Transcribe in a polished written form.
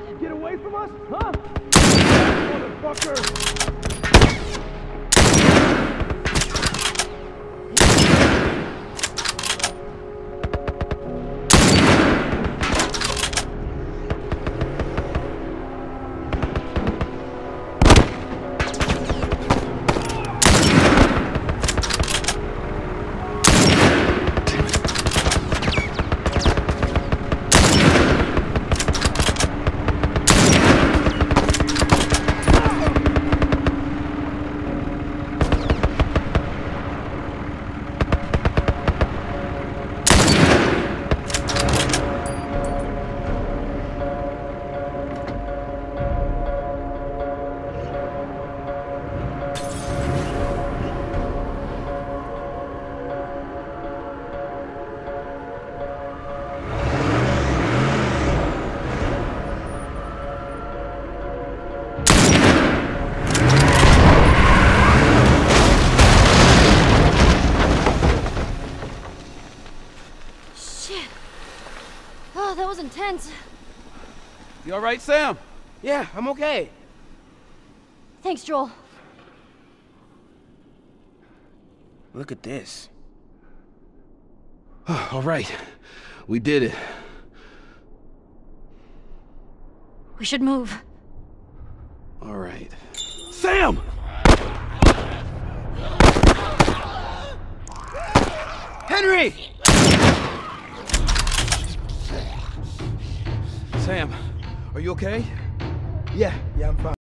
Get away from us, huh? Motherfucker! Oh, that was intense. You all right, Sam? Yeah, I'm okay. Thanks, Joel. Look at this. All right. We did it. We should move. All right. Sam! Henry! Sam, are you okay? Yeah, I'm fine.